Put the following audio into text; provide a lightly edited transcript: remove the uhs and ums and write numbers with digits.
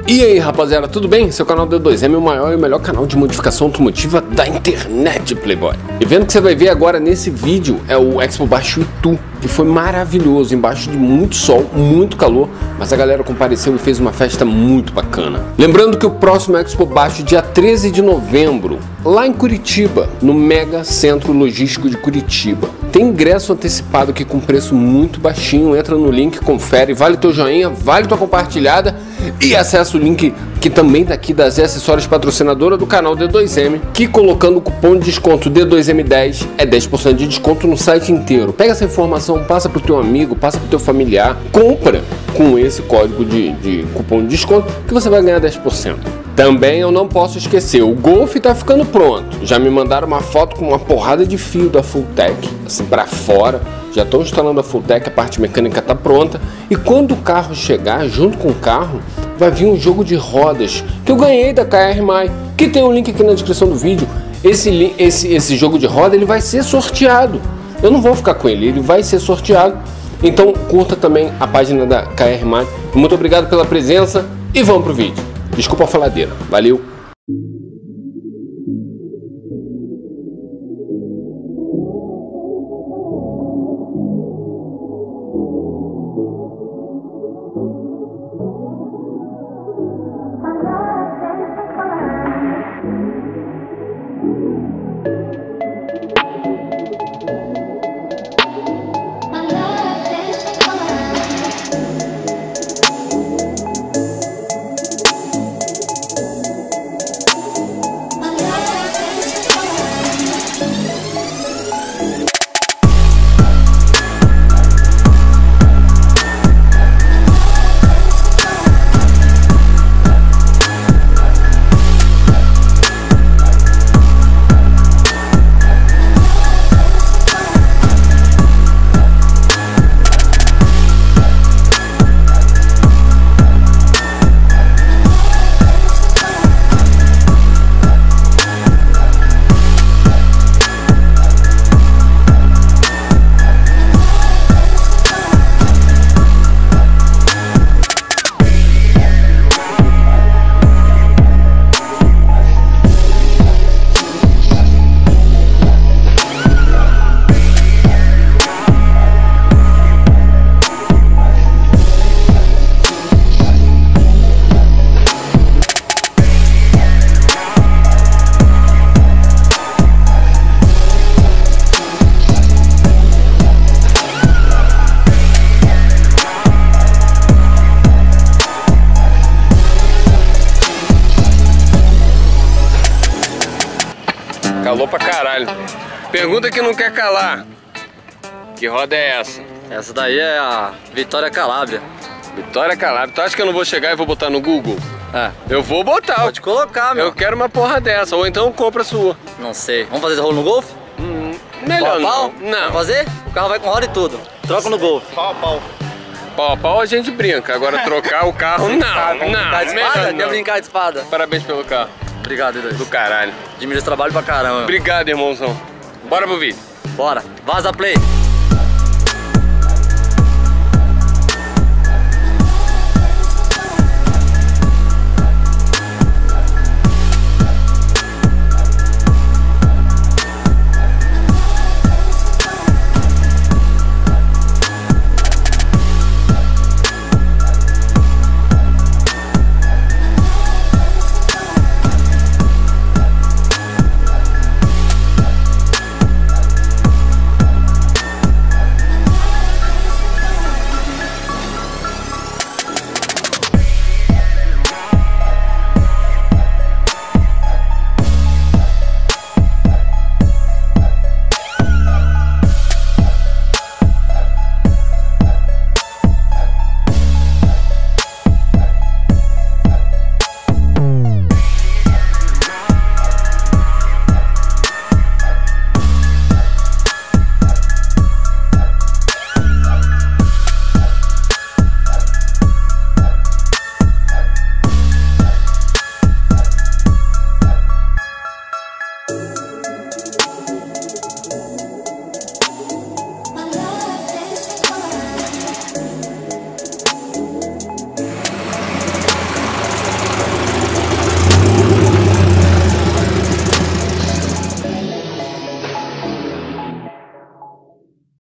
E aí rapaziada, tudo bem? Seu canal D2M é o maior e o melhor canal de modificação automotiva da internet, Playboy. O evento que você vai ver agora nesse vídeo é o Expo Baixo Itu, que foi maravilhoso, embaixo de muito sol, muito calor, mas a galera compareceu e fez uma festa muito bacana. Lembrando que o próximo Expo Baixo, dia 13 de novembro, lá em Curitiba, no Mega Centro Logístico de Curitiba. Tem ingresso antecipado aqui com preço muito baixinho, entra no link, confere, vale teu joinha, vale tua compartilhada e acessa o link que também daqui da Zé Acessórios, patrocinadora do canal D2M, que colocando o cupom de desconto D2M10 é 10% de desconto no site inteiro. Pega essa informação, passa pro teu amigo, passa pro teu familiar, compra com esse código de cupom de desconto que você vai ganhar 10%. Também eu não posso esquecer, o Golf tá ficando pronto. Já me mandaram uma foto com uma porrada de fio da Fulltech, assim para fora. Já estão instalando a Fulltech, a parte mecânica tá pronta. E quando o carro chegar, junto com o carro, vai vir um jogo de rodas que eu ganhei da KR-MAI, que tem um link aqui na descrição do vídeo. Esse jogo de roda ele vai ser sorteado. Eu não vou ficar com ele, ele vai ser sorteado. Então curta também a página da KR-MAI. Muito obrigado pela presença e vamos pro vídeo. Desculpa a faladeira. Valeu! Calou pra caralho. Pergunta que não quer calar. Que roda é essa? Essa daí é a Vitória Calábria. Vitória Calábria. Tu acha que eu não vou chegar e vou botar no Google? É. Eu vou botar. Pode colocar, meu. Eu quero uma porra dessa. Ou então compra a sua. Não sei. Vamos fazer esse rolo no Golf? Melhor pau? não. Vamos fazer? O carro vai com roda e tudo. Troca no Golf. Pau a pau. Pau a pau a gente brinca. Agora trocar o carro, não. Brincar de espada? Quer não. brincar de espada? Parabéns pelo carro. Obrigado, D2. Do caralho. Admiro esse trabalho pra caramba. Obrigado, irmãozão. Bora pro vídeo. Bora. Vaza play.